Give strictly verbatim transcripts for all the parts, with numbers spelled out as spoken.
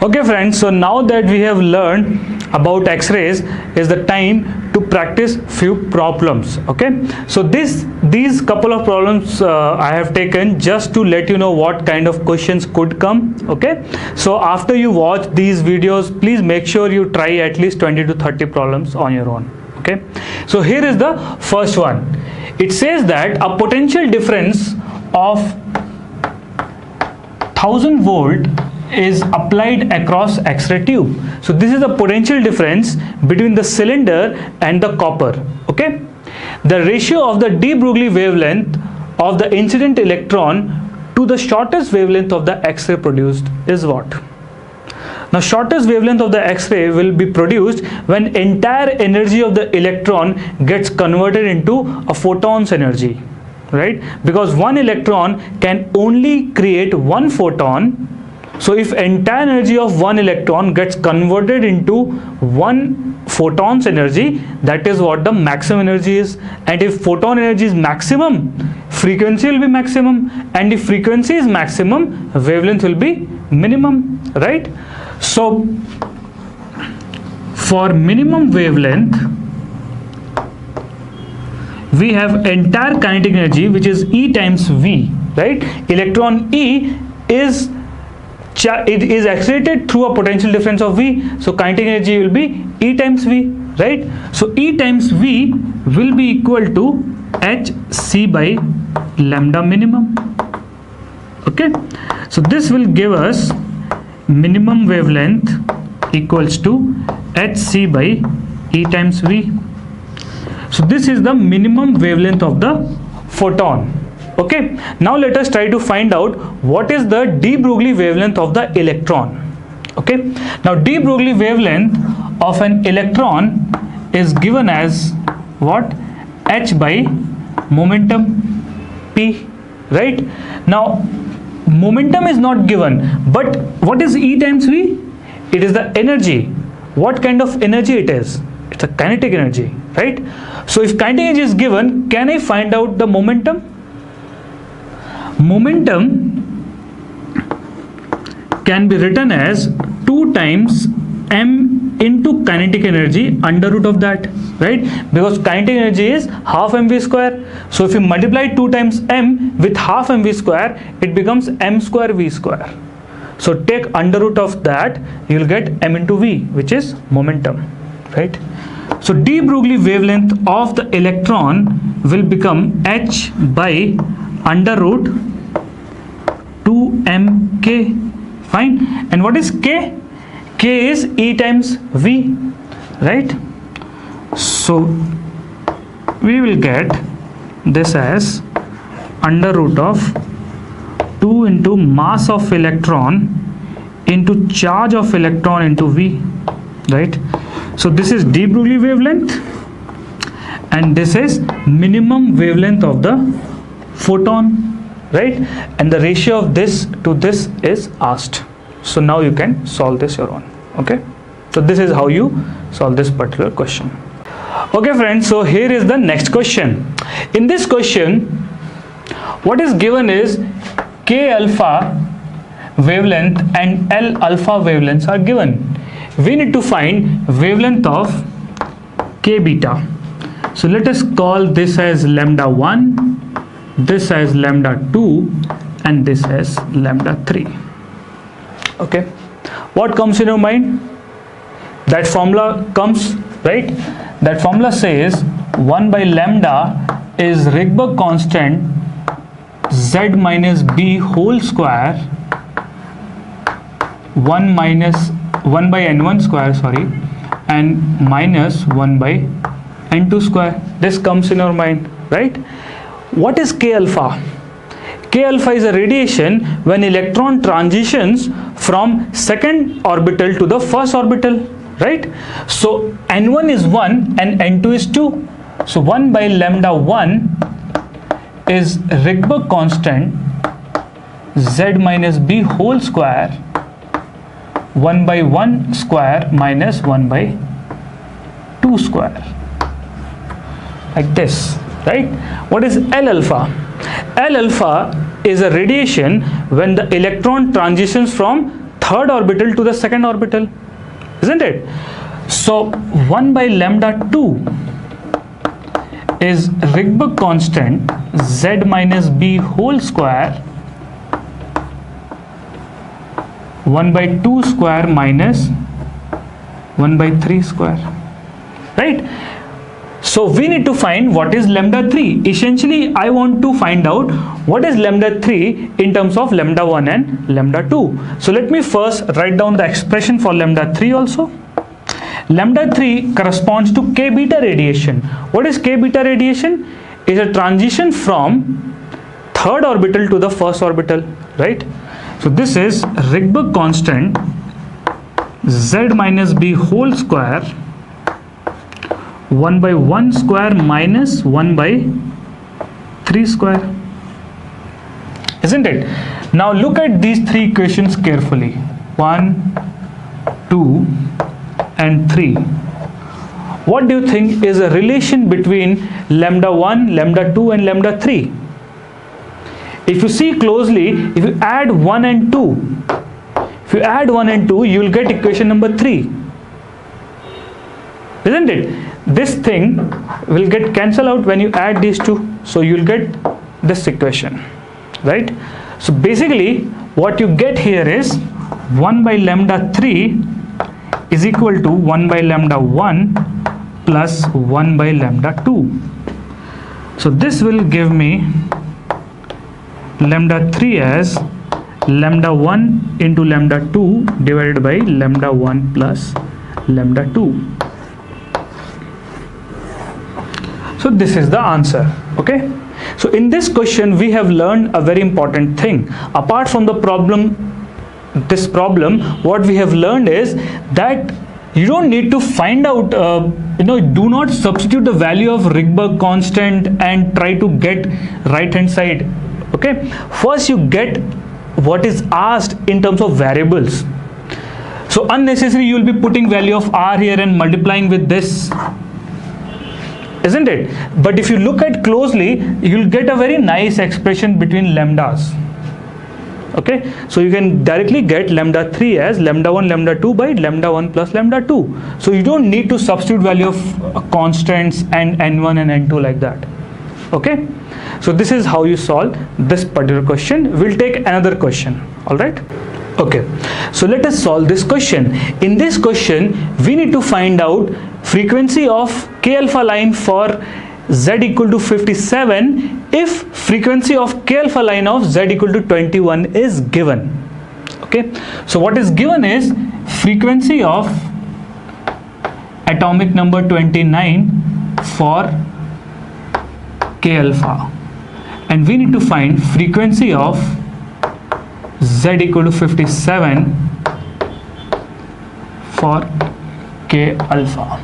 Okay friends, so now that we have learned about X-rays, is the time to practice few problems. Okay, so this these couple of problems uh, I have taken just to let you know what kind of questions could come. Okay, so after you watch these videos, please make sure you try at least twenty to thirty problems on your own. Okay, so here is the first one. It says that a potential difference of one thousand volt is applied across X-ray tube. So this is the potential difference between the cylinder and the copper. Okay, the ratio of the de Broglie wavelength of the incident electron to the shortest wavelength of the X-ray produced is what? Now shortest wavelength of the X-ray will be produced when entire energy of the electron gets converted into a photon's energy, right? Because one electron can only create one photon. So if entire energy of one electron gets converted into one photon's energy, that is what the maximum energy is. And if photon energy is maximum, frequency will be maximum, and if frequency is maximum, wavelength will be minimum, right? So for minimum wavelength, we have entire kinetic energy, which is E times V, right? Electron E is it is accelerated through a potential difference of V, so kinetic energy will be E times V, right? So E times V will be equal to H C by lambda minimum. Okay, so this will give us minimum wavelength equals to H C by E times V. So this is the minimum wavelength of the photon. Okay, now let us try to find out what is the de Broglie wavelength of the electron. Okay, now de Broglie wavelength of an electron is given as what? H by momentum P, right? Now momentum is not given, but what is E times V? It is the energy. What kind of energy it is? It's a kinetic energy, right? So if kinetic energy is given, can I find out the momentum? Momentum can be written as two times m into kinetic energy under root of that, right? Because kinetic energy is half mv square. So if you multiply two times m with half mv square, it becomes m square v square. So take under root of that, you will get m into v, which is momentum, right? So de Broglie wavelength of the electron will become h by under root two m k. Fine. And what is k? K is E times V, right? So we will get this as under root of two into mass of electron into charge of electron into V, right? So this is de Broglie wavelength, and this is minimum wavelength of the photon, right? And the ratio of this to this is asked. So now you can solve this your own. Okay, so this is how you solve this particular question. Okay friends, so here is the next question. In this question, what is given is K alpha wavelength and L alpha wavelengths are given. We need to find wavelength of K beta. So let us call this as lambda one, this as lambda two, and this as lambda three. Okay, what comes in your mind? That formula comes, right? That formula says one by lambda is Rydberg constant z minus b whole square, one minus one by n one square, sorry, and minus one by n two square. This comes in your mind, right? What is K alpha? K alpha is a radiation when electron transitions from second orbital to the first orbital, right? So n one is one and n two is two. So one by lambda one is Rydberg constant z minus b whole square, one by one square minus one by two square, like this, right? What is L alpha? L alpha is a radiation when the electron transitions from third orbital to the second orbital, isn't it? So one by lambda two is Rydberg constant z minus b whole square one by two square minus one by three square, right? So we need to find what is lambda three. Essentially, I want to find out what is lambda three in terms of lambda one and lambda two. So let me first write down the expression for lambda three also. Lambda three corresponds to K beta radiation. What is K beta radiation? Is a transition from third orbital to the first orbital, right? So this is Rydberg constant z minus b whole square one by one square minus one by three square, isn't it? Now look at these three equations carefully. One, two and three. What do you think is a relation between lambda one, lambda two and lambda three? If you see closely, if you add one and two, if you add one and two, you will get equation number three, isn't it? This thing will get cancelled out when you add these two, so you will get this equation, right? So basically what you get here is one by lambda three is equal to one by lambda one plus one by lambda two. So this will give me lambda three as lambda one into lambda two divided by lambda one plus lambda two. So this is the answer, okay? So in this question we have learned a very important thing. Apart from the problem, this problem, what we have learned is that you don't need to find out, uh, you know, do not substitute the value of Rydberg constant and try to get right hand side, okay? First you get what is asked in terms of variables. So unnecessarily you will be putting value of r here and multiplying with this, isn't it? But if you look at closely, you'll get a very nice expression between lambdas. Okay, so you can directly get lambda three as lambda one lambda two by lambda one plus lambda two. So you don't need to substitute value of constants and n one and n two like that. Okay, so this is how you solve this particular question. We'll take another question. All right. Okay, so let us solve this question. In this question we need to find out frequency of K alpha line for z equal to fifty-seven if frequency of K alpha line of z equal to twenty-one is given. Okay, so what is given is frequency of atomic number twenty-nine for K alpha, and we need to find frequency of z equal to fifty-seven for K alpha.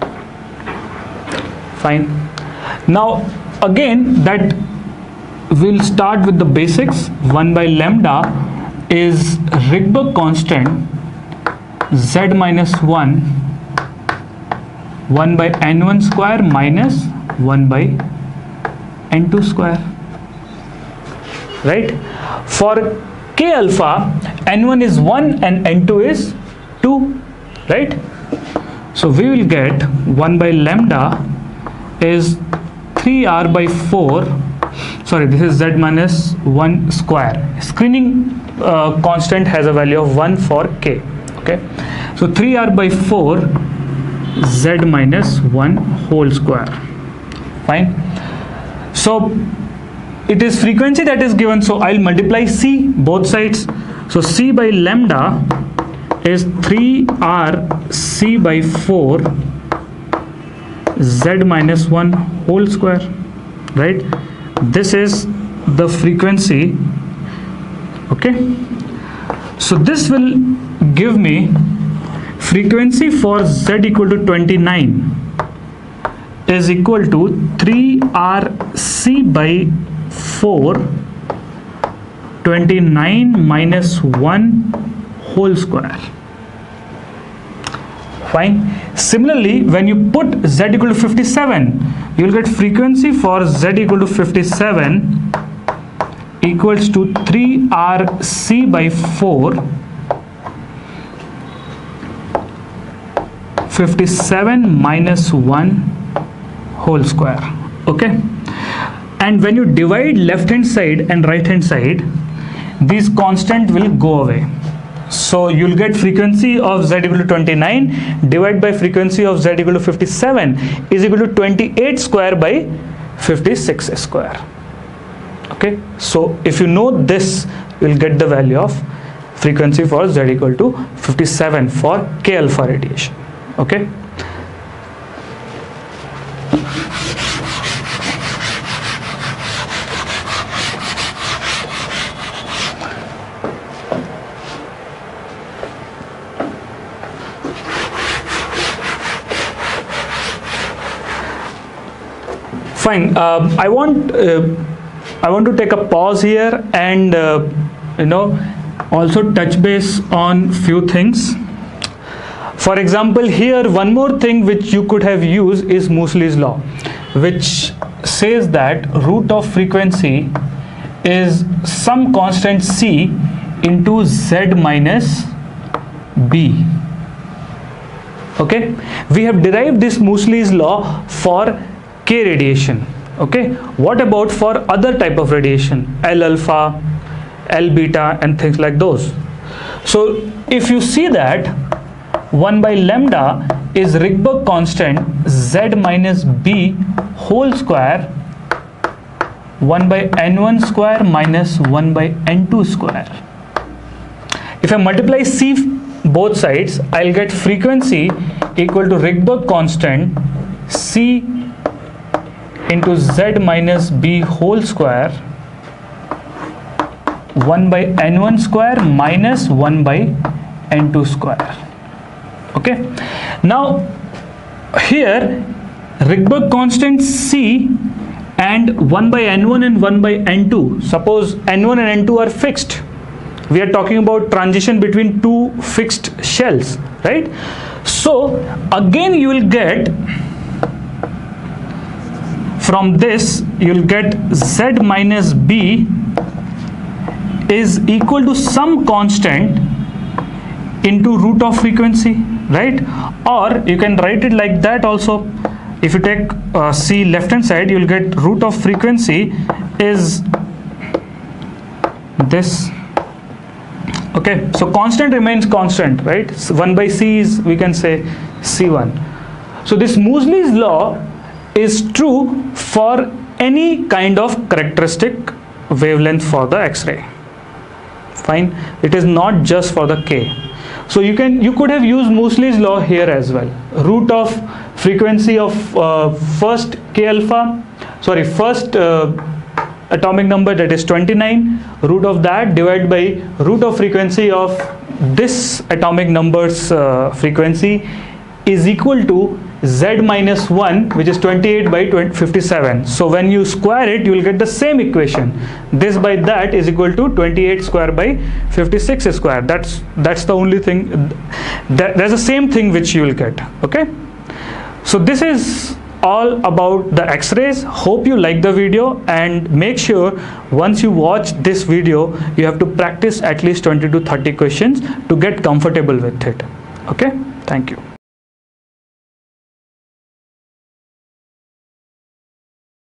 Fine. Now again that we'll start with the basics. One by lambda is Rydberg constant z minus one one by n one square minus one by n two square, right? For K alpha, n one is one and n two is two, right? So we will get one by lambda is three r by four, sorry, this is z minus one square. Screening uh, constant has a value of one for K, okay? So three r by four z minus one whole square. Fine. So it is frequency that is given, so I'll multiply C both sides. So C by lambda is three r C by four z minus one whole square, right? This is the frequency, okay? So this will give me frequency for z equal to twenty-nine is equal to three r C by four, twenty-nine minus one whole square. Fine. Similarly, when you put z equal to fifty-seven, you will get frequency for z equal to fifty-seven equals to three r C by four fifty-seven minus one whole square. Okay, and when you divide left hand side and right hand side, these constant will go away. So you'll get frequency of z equal to twenty-nine divided by frequency of z equal to fifty-seven is equal to twenty-eight square by fifty-six square. Okay, so if you know this, you'll get the value of frequency for z equal to fifty-seven for K alpha radiation. Okay, fine. uh, I want uh, I want to take a pause here and uh, you know also touch base on few things. For example, here one more thing which you could have used is Moseley's law, which says that root of frequency is some constant c into z minus b. Okay, we have derived this Moseley's law for K radiation. Okay, what about for other type of radiation, L alpha, L beta and things like those? So if you see that one by lambda is Rydberg constant z minus b whole square one by n one square minus one by n two square. If I multiply c both sides, I'll get frequency equal to Rydberg constant c into z minus b whole square one by n one square minus one by n two square. Okay, now here Rydberg constant c and one by n one and one by n two, suppose n one and n two are fixed, we are talking about transition between two fixed shells, right? So again you will get from this, you'll get z minus b is equal to some constant into root of frequency, right? Or you can write it like that also. If you take uh, c left hand side, you'll get root of frequency is this. Okay, so constant remains constant, right? So one by c is, we can say, c one. So this Moseley's law is true for any kind of characteristic wavelength for the X-ray. Fine, it is not just for the K. So you can you could have used Moseley's law here as well. Root of frequency of uh, first K alpha, sorry, first uh, atomic number, that is twenty-nine, root of that divided by root of frequency of this atomic number's uh, frequency is equal to z minus one, which is twenty-eight by fifty-seven. So when you square it, you will get the same equation. This by that is equal to twenty-eight square by fifty-six square. That's that's the only thing. That, there's the same thing which you will get. Okay, so this is all about the X-rays. Hope you like the video, and make sure once you watch this video, you have to practice at least twenty to thirty questions to get comfortable with it. Okay, thank you.